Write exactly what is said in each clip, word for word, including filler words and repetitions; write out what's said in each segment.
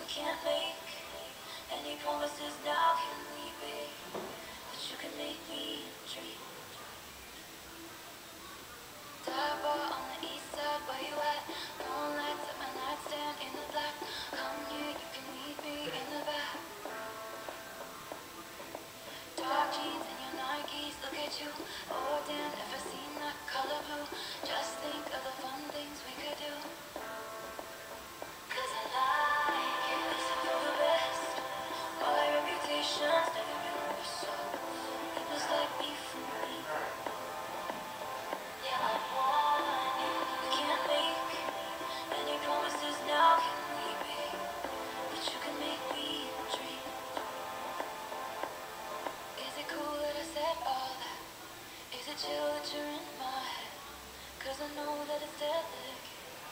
can't make any promises now, can we be? But you can make me dream. Dive bar on the east side, where you at? No lights at my nightstand in the black. Come here, you can meet me in the back. Dark jeans and your Nikes, look at you. Oh damn, never seen that color blue. Just think of the fun things we could do. Cause I like it, listen for the best. My reputation's never been worse, so it was like me for me. Yeah, I want you. We can't make any promises now, can we be? But you can make me dream. Is it cool that I said all that? Is it chill that you're in my head? Cause I know that it's delicate.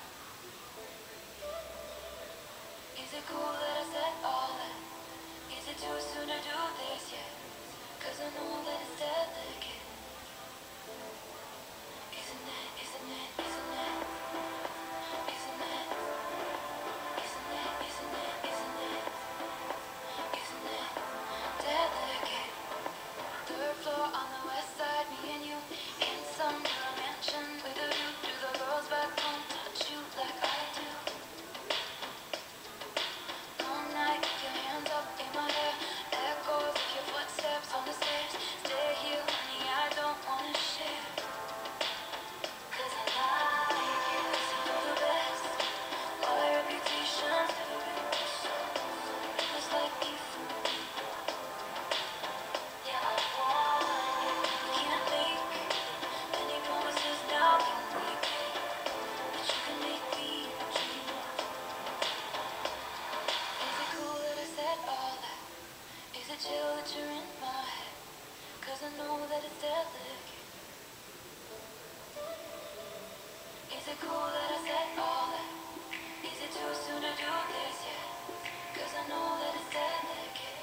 Is it cool that I said all that? Is it too soon to do this yet? Cause I know that it's delicate. Isn't it, isn't it, isn't it? Isn't it? Isn't it, isn't it, isn't it? Isn't it delicate? Third floor on the west side, me and you in some little mansion with a view. Do the girls back home touch you like I do? Long night, your hands up in my hair, echoes of your footsteps on the stairs. Stay here, honey, I don't wanna share. Cause I like it, listen for the best. My reputation's never been worse, so it was like me for me. Yeah, I want you. We can't make any promises now, can we be? But you can make me dream. Is it cool that I said all that? Is it chill that you're in my head? Cause I know that it's delicate. Is it cool that I said all that? Is it too soon to do this yet? Cause I know that it's delicate.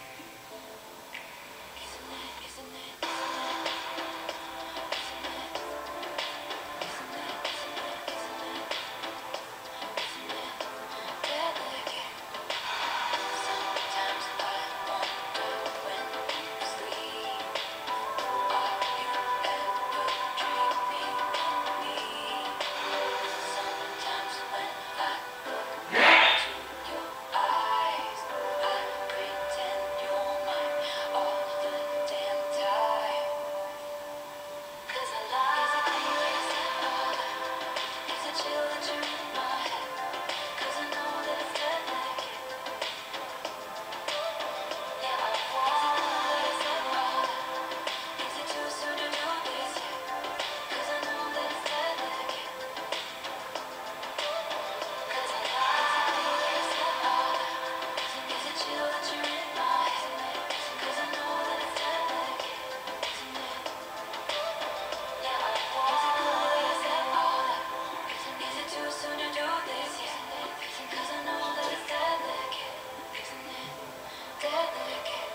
Isn't it, isn't it, isn't it? Isn't it? Isn't it, isn't it, isn't it? Isn't it delicate? Sometimes I wonder when you sleep. Are you ever dreaming of me? Sometimes when I look into your eyes, I pretend you're mine all the damn time. Cause I like. Is it cool that I said all that? Is it chill that you're in my head? Cause I know that it's delicate. Yeah, I want. Is it cool that I said all that? Is it too soon to do this yet? Cause I know that it's delicate. Cause I like. Is it cool that I said all that? Is it chill that you're in my head? Cause I know that it's delicate. Isn't it? Yeah, I want. Is it cool that I said all that? Is it too soon to do this yet? Cause I know that it's delicate. Isn't it delicate?